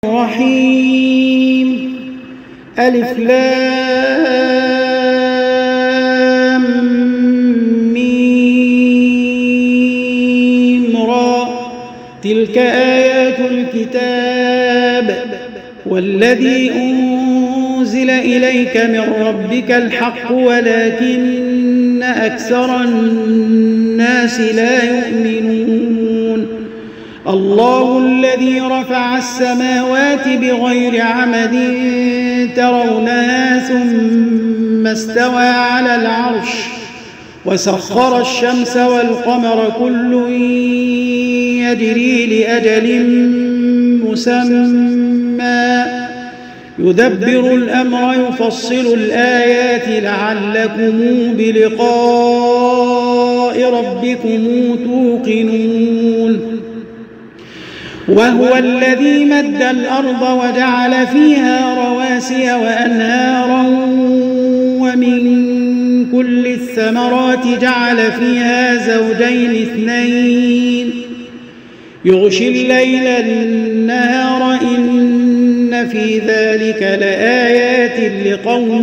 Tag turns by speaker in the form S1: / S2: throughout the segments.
S1: الرحيم ألف لام ميم را تلك آيات الكتاب والذي أنزل إليك من ربك الحق ولكن أكثر الناس لا يؤمنون الله الذي رفع السماوات بغير عمد ترونها ثم استوى على العرش وسخر الشمس والقمر كل يجري لأجل مسمى يدبر الأمر يفصل الآيات لعلكم بلقاء ربكم توقنون وهو الذي مد الأرض وجعل فيها رواسي وأنهارا ومن كل الثمرات جعل فيها زوجين اثنين يغشي الليل النهار إن في ذلك لآيات لقوم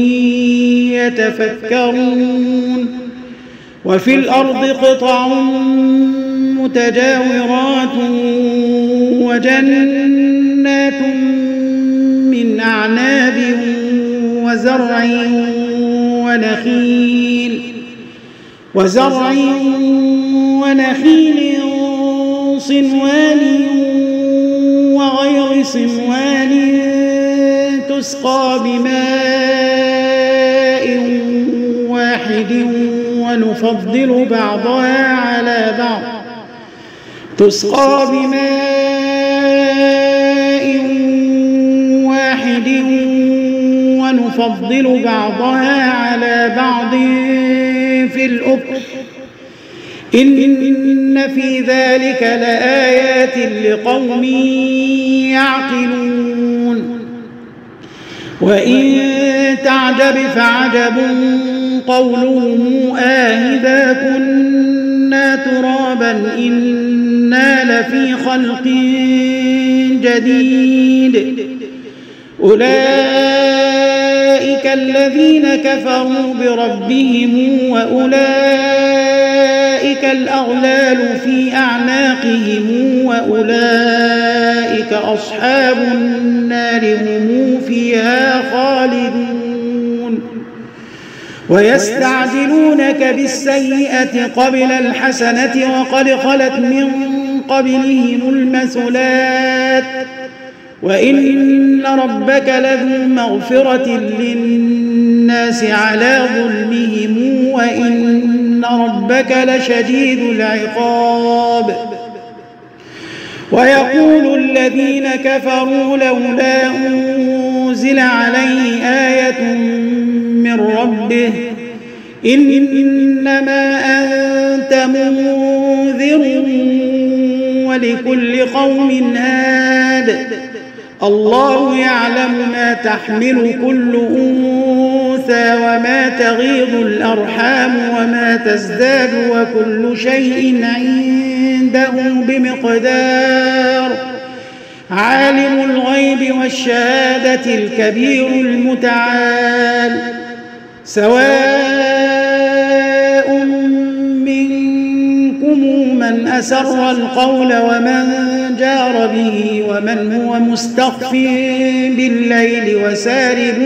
S1: يتفكرون وفي الأرض قطع متجاورات وجنات من أعناب وزرع ونخيل صنوان وغير صنوان تسقى بماء واحد ونفضل بعضها على بعض في الأكل إن في ذلك لآيات لقوم يعقلون وإن تعجب فعجب قولهم أإذا كنا ترابا إنا لفي خلق جديد أولئك الذين كفروا بربهم وأولئك الأغلال في أعناقهم وأولئك أصحاب النار هم فيها خالدون ويستعجلونك بالسيئة قبل الحسنة وقد خلت من قبلهم المثلات وإن ربك لذو مغفرة للناس على ظلمهم وإن ربك لشديد العقاب ويقول الذين كفروا لولا أنزل عليه آية من ربه إنما أنت منذر ولكل قوم هاد الله يعلم ما تحمل كل أنثى وما تغيض الأرحام وما تزداد وكل شيء عنده بمقدار عالم الغيب والشهادة الكبير المتعال سواء منكم من أسر القول ومن جار به ومن هو مستخف بالليل وسارب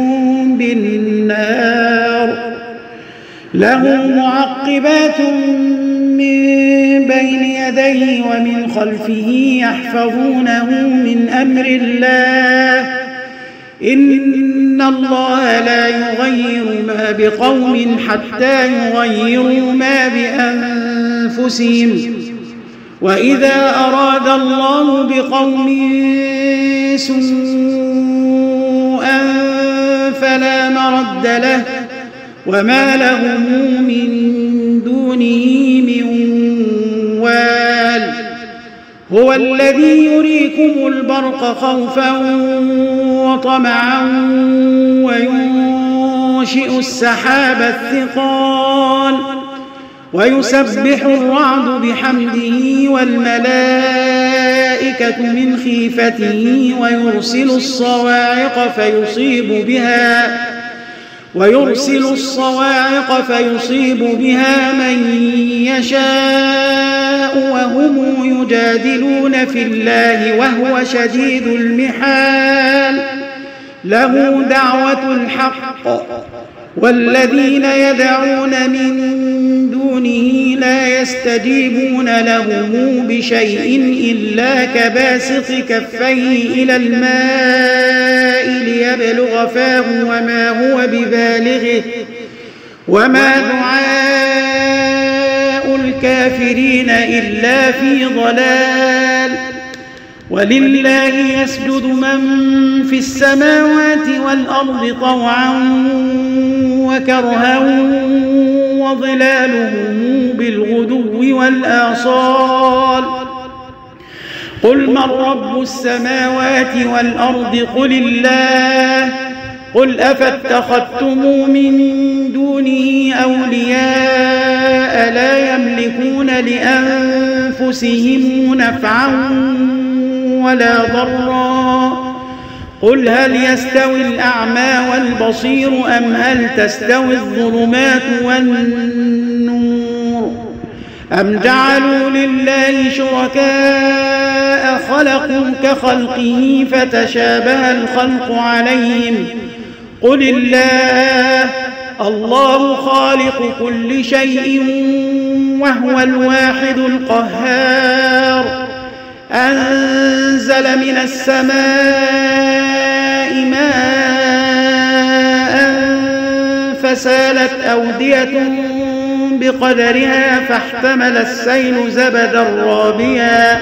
S1: بالنهار له معقبات من بين يديه ومن خلفه يحفظونه من أمر الله إن الله لا يغير ما بقوم حتى يغيروا ما بأنفسهم وإذا أراد الله بقوم سوءا فلا مرد له وما لهم من دونه من وال هو الذي يريكم البرق خوفا وطمعا وينشئ السحاب الثقال ويسبح الرعد بحمده والملائكة الملائكة من خيفته ويرسل الصواعق فيصيب بها من يشاء وهم يجادلون في الله وهو شديد المحال له دعوة الحق والذين يدعون من دونه لا يستجيبون لهم بشيء إلا كباسط كفيه إلى الماء ليبلغ فاه وما هو ببالغه وما دعاء الكافرين إلا في ضلال ولله يسجد من في السماوات والأرض طوعا وكرها وظلالهم بالغدو والآصال قل من رب السماوات والأرض قل الله قل أفاتخذتم من دونه أولياء لا يملكون لأنفسهم نفعا ولا ضرا قل هل يستوي الأعمى والبصير أم هل تستوي الظلمات والنور أم جعلوا لله شركاء خلقوا كخلقه فتشابه الخلق عليهم قل الله خالق كل شيء وهو الواحد القهار أنزل من السماء ماء فسالت أودية بقدرها فاحتمل السيل زبدا رابيا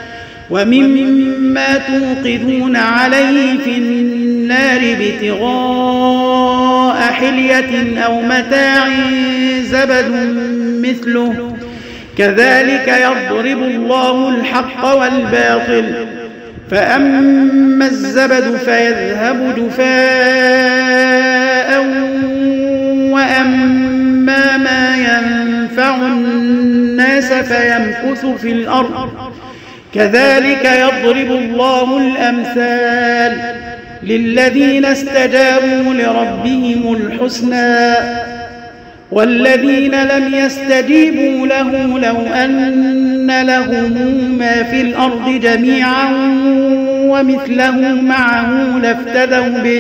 S1: ومما توقدون عليه في النار ابتغاء حلية أو متاع زبد مثله كذلك يضرب الله الحق والباطل فأما الزبد فيذهب جفاء وأما ما ينفع الناس فيمكث في الأرض كذلك يضرب الله الأمثال للذين استجابوا لربهم الحسنى والذين لم يستجيبوا له لو أن لهم ما في الأرض جميعا ومثله معه لافتدوا به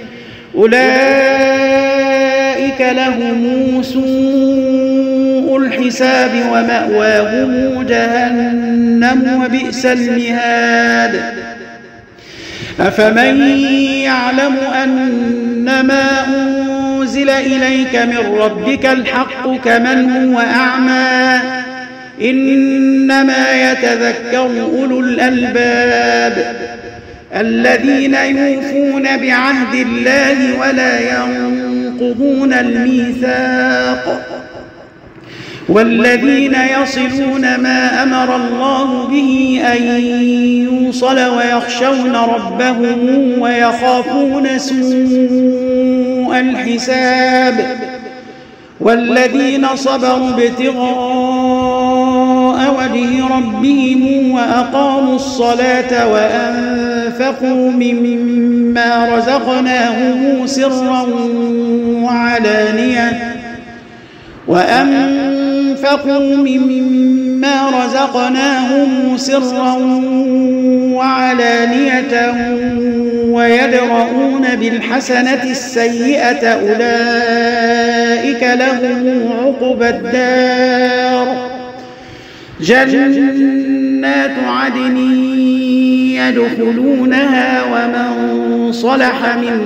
S1: أولئك لهم سوء الحساب ومأواهم جهنم وبئس المهاد أفمن يعلم أنما أنزل إليك من ربك الحق كمن هو أعمى إنما يتذكر أولو الألباب الذين يوفون بعهد الله ولا ينقضون الميثاق والذين يصلون ما أمر الله به أن يوصل ويخشون ربهم ويخافون سوء الحساب والذين صبروا ابتغاء وجه ربهم وأقاموا الصلاة وأنفقوا مما رزقناهم سرا وعلانية ويدرؤون بالحسنة السيئة أولئك لهم عقبى الدار جنات عدن يدخلونها ومن صلح من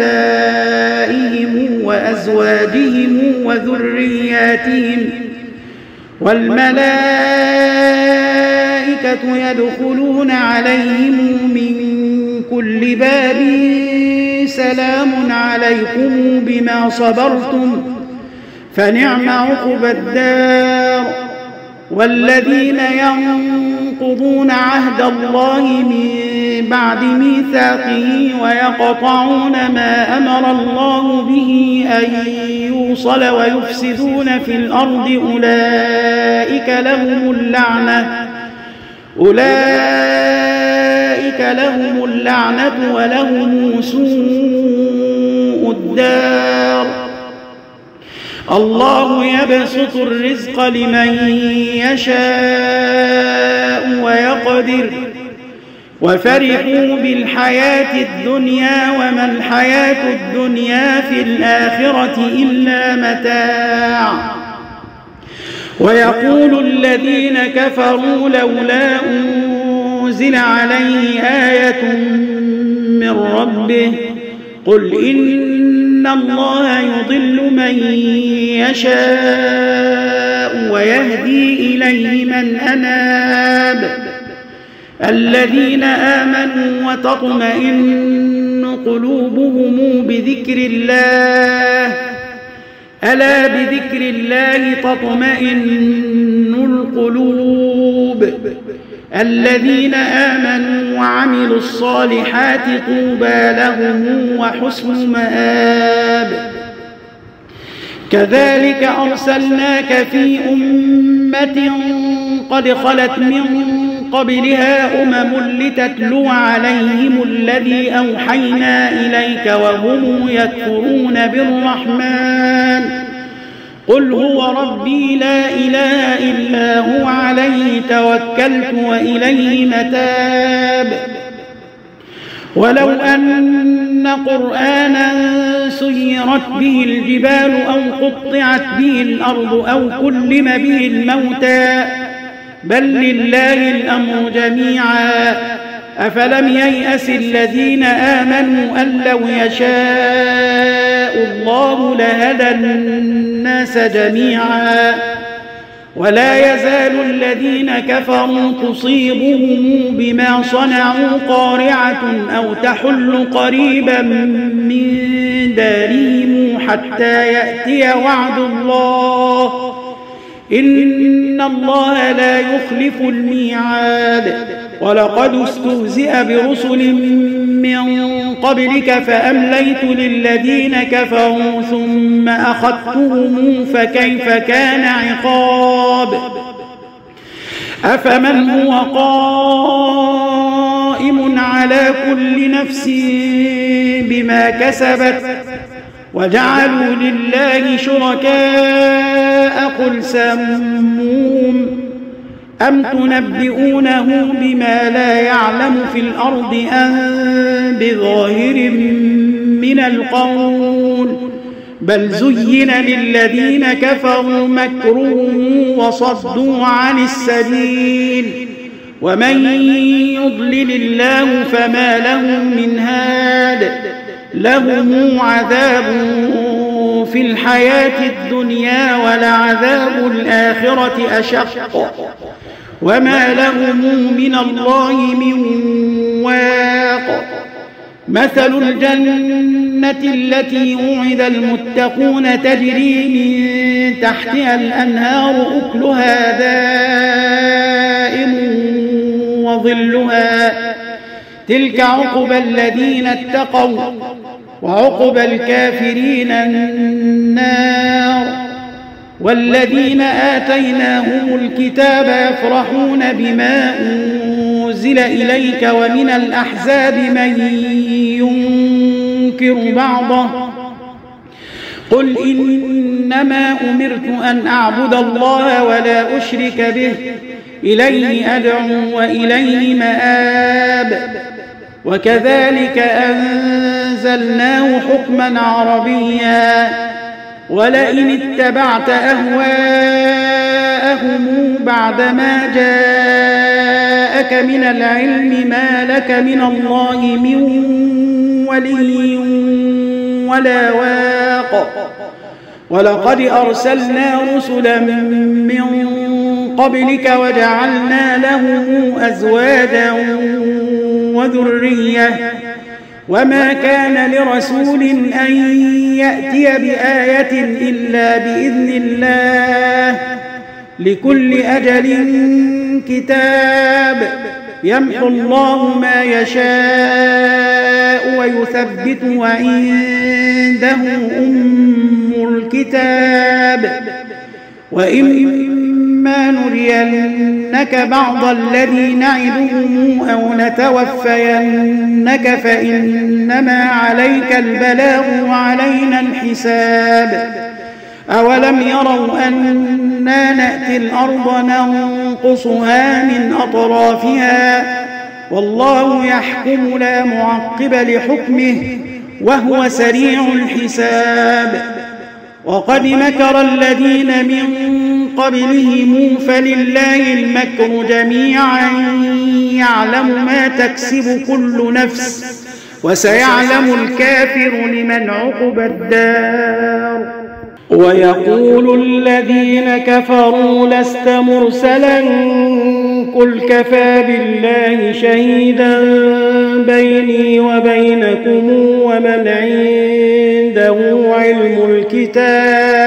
S1: آبائهم وأزواجهم وذرياتهم والملائكة يدخلون عليهم من كل باب سلام عليكم بما صبرتم فنعم عقبى الدار والذين ينقضون عهد الله من بعد ميثاقه ويقطعون ما أمر الله به أن يوصل ويفسدون في الأرض أولئك أولئك لهم اللعنة ولهم سوء الدار. الله يبسط الرزق لمن يشاء ويقدر وفرحوا بالحياة الدنيا وما الحياة الدنيا في الآخرة إلا متاع. ويقول الذين كفروا لولا أنزل عليه آية من ربه قل إن الله يضل من يشاء ويهدي إليه من أناب. الذين آمنوا وتطمئن قلوبهم بذكر الله ألا بذكر الله تطمئن القلوب. الذين آمنوا وعملوا الصالحات طوبى لهم وحسن مآب. كذلك أرسلناك في أمة قد خلت من قبلها لتتلو عليهم الذي أوحينا إليك وهم يكفرون بالرحمن قل هو ربي لا إله إلا هو عليه توكلت وإليه متاب. ولو أن قرآنا سيرت به الجبال أو قطعت به الأرض أو كلم به الموتى بل لله الأمر جميعا أفلم ييأس الذين آمنوا أن لو يشاء الله لهدى الناس جميعا. ولا يزال الذين كفروا تصيبهم بما صنعوا قارعة أو تحل قريبا من دارهم حتى يأتي وعد الله إن الله لا يخلف الميعاد. ولقد استهزئ برسل من قبلك فأمليت للذين كفروا ثم أخذتهم فكيف كان عقاب. أفمن هو قائم على كل نفس بما كسبت وجعلوا لله شركاء قل سموهم أم تنبئونه بما لا يعلم في الأرض أم بظاهر من القول بل زين للذين كفروا مكرهم وصدوا عن السبيل ومن يضلل الله فما له من هاد لهم عذاب في الحياة الدنيا ولعذاب الآخرة أشق وما لهم من الله من واق. مثل الجنة التي وعد المتقون تجري من تحتها الأنهار أكلها دائم وظلها تلك عقبى الذين اتقوا وعقبى الكافرين النار. والذين آتيناهم الكتاب يفرحون بما أنزل إليك ومن الأحزاب من ينكر بعضه قل إنما أمرت أن أعبد الله ولا أشرك به إليه أدعو وإليه مآب. وكذلك أنزلناه حكما عربيا ولئن اتبعت أهواءهم بعدما جاءك من العلم ما لك من الله من ولي ولا واق. ولقد أرسلنا رسلا من قبلك وجعلنا لهم أزواجا وذرية وما كان لرسول أن يأتي بآية إلا بإذن الله لكل أجل كتاب يمحو الله ما يشاء ويثبت وعنده أم الكتاب وإما إما نرينك بعض الذي نعدهم أو نتوفينك فإنما عليك البلاغ وعلينا الحساب. أولم يروا أنا نأتي الأرض ننقصها من أطرافها والله يحكم لا معقب لحكمه وهو سريع الحساب. وقد مكر الذين من قبلهم فلله المكر جميعا يعلم ما تكسب كل نفس وسيعلم الكافر لمن عقبى الدار. ويقول الذين كفروا لست مرسلا قل كفى بالله شهيدا بيني وبينكم ومن عنده علم الكتاب